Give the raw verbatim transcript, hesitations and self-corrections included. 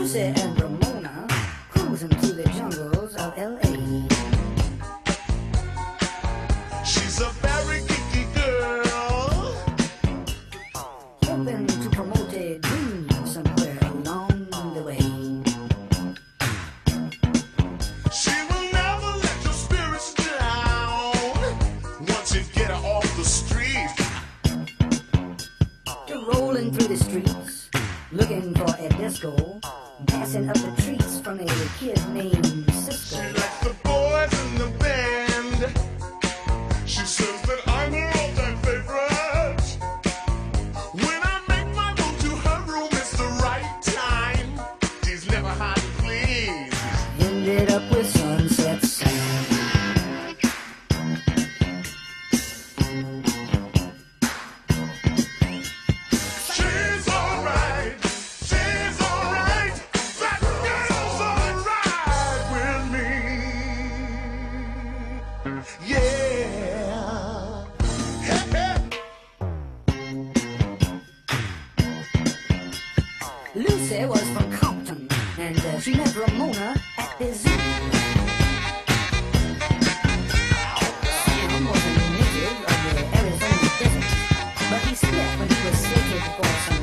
Lucy and Ramona cruising through the jungles of L A. She's a very geeky girl, hoping to promote a dream somewhere along the way. she will never let your spirits down once you get her off the street. You're rolling through the streets, looking for a disco, passing up the treats from a kid named Cisco. She likes the boys in the band. She says that I'm her all-time favorite. When I make my move to her room, it's the right time. She's never hard to please. Ended up with Sunset Sam. She's alright, she's alright. That girl's alright with me. Yeah. Hey, hey. Lucy was from Compton, and uh, she met Ramona at the zoo. Sam was a native of the Arizona desert, but he split when he was slated for some